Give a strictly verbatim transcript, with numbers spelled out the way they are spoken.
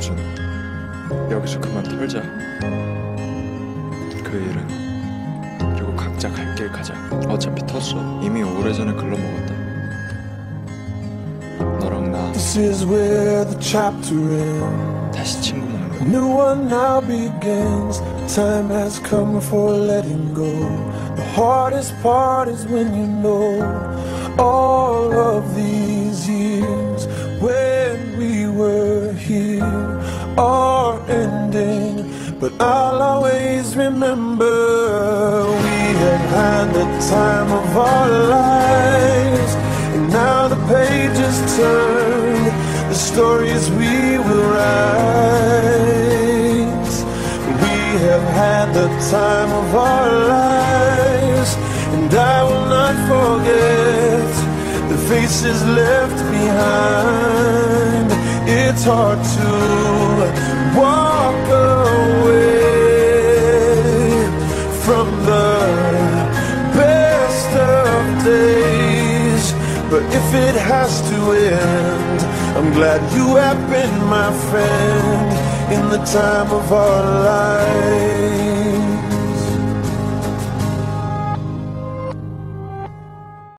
헤엄순, 여기서 그만 털자. 그 일은 그리고 각자 갈 길 가자. 어차피 텄어. 이미 오래전에 글러먹었다. 너랑 나 This is where the chapter ends. 다시 친구 먹는 거. A new one now begins. Time has come for letting go. The hardest part is when you know all of these years when we were here are ending. But I'll always remember we had had the time of our lives. And now the pages turn, the stories we will write. We have had the time of our lives, and I will not forget the faces left behind. It's hard to walk away from the best of days, but if it has to end, I'm glad you have been my friend in the time of our lives.